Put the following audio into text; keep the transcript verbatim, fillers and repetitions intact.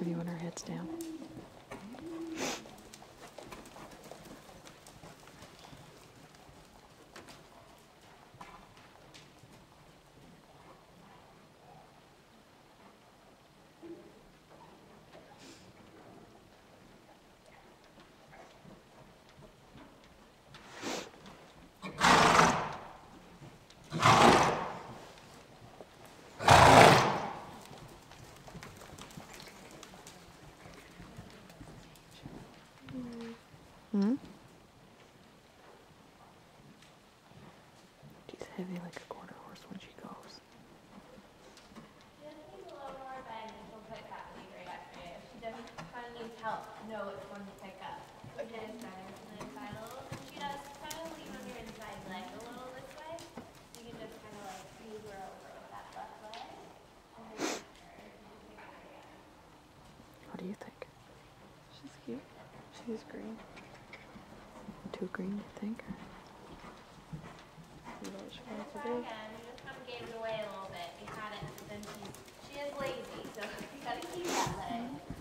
pretty when her head's down. Hmm? She's heavy like a quarter horse when she goes. She just needs a little more bend and she'll put cat food right after you. She doesn't kind of needs help to know which one to pick up. Okay. And center to the inside a little. And she does kind of lean on your inside leg a little this way. You can just kind of like move her over with that left leg. And then center her and pick her again. What do you think? She's cute. She's green. Too green, you think? You know what she And wants to try do? again. You just kind of gave it away a little bit. You had it, but then she, she is lazy, so you gotta keep that leg.